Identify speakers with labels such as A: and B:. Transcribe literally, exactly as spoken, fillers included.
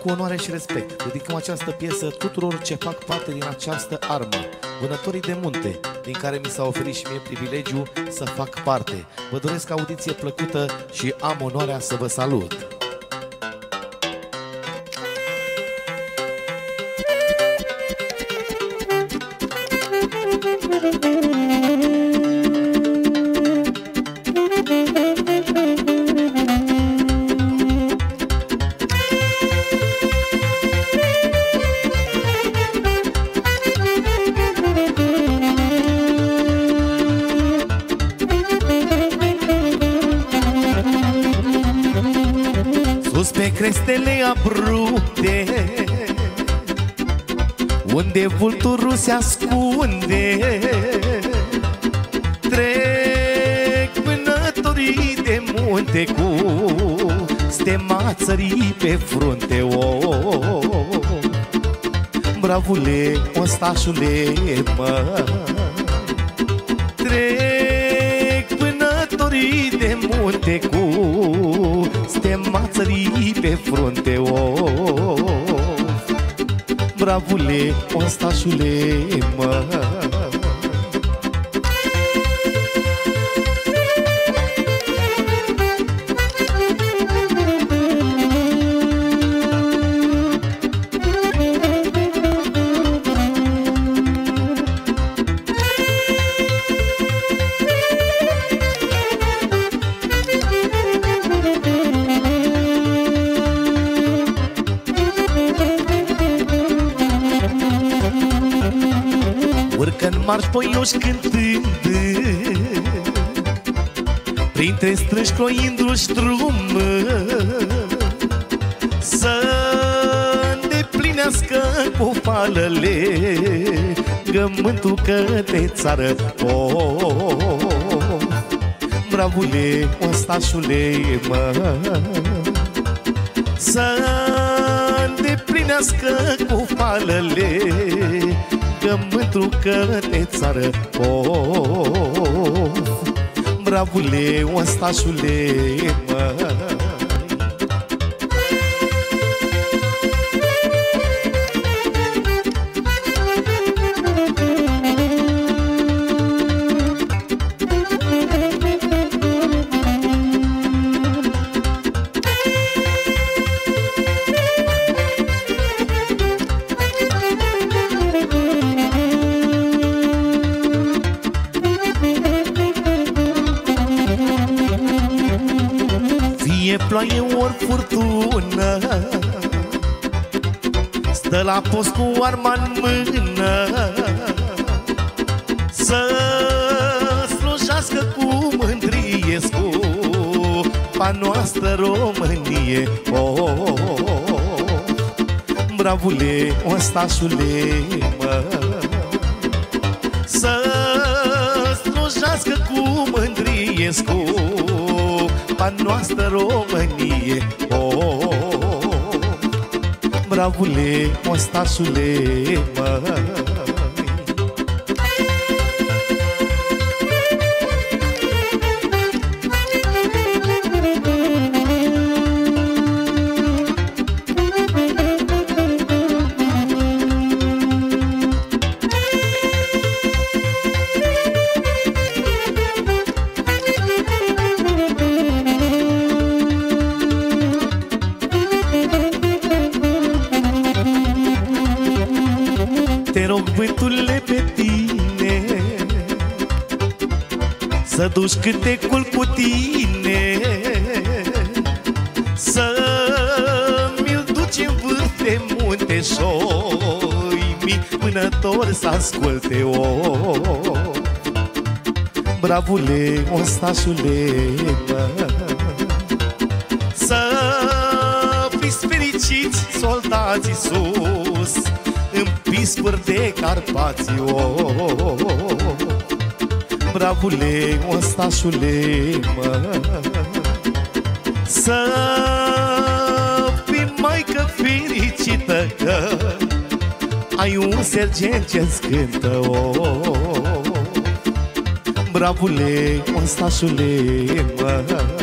A: cu onoare și respect, dedicăm această piesă tuturor ce fac parte din această armă, vânătorii de munte, din care mi s-a oferit și mie privilegiu să fac parte. Vă doresc audiție plăcută și am onoarea să vă salut!
B: Pe crestele abrupte, unde vulturul se ascunde, trec vânătorii de munte cu stema țării pe frunte. Oh, bravule, ostașule, mă, trec vânătorii de munte cu stema țării pe frunte. Oh, bravule, ostașule, mă. Urcă-n marș poioși cântând, printre strânși croindu-și drum, să îndeplinească cu falele gământul către țară. Oh, bravule, ostașule, mă, să îndeplinească cu falele gământul către țară. Oh, bravule, ostașule, mă. Fie ploaie ori furtună, stă la post cu arma-n mână, să slujească cu mândrie scupa noastră Românie. Oh, bravule, ostașule, mă, să slujească cu mândrie scupa noastră Românie. Oh, bravule, ostașule, mă. Te rog, vântule, pe tine, să duci cântecul cu tine, să mi-l duci în vârf de munte șoi mi vânători să asculte. Oh, bravule, ostașule, mă, să fiți fericiți soldații sus în pispuri de Carpați. Oh, bravule, ostașule, mă, să fii maică fericită că ai un sergent ce-ți cântă. Oh, bravule, ostașule, mă.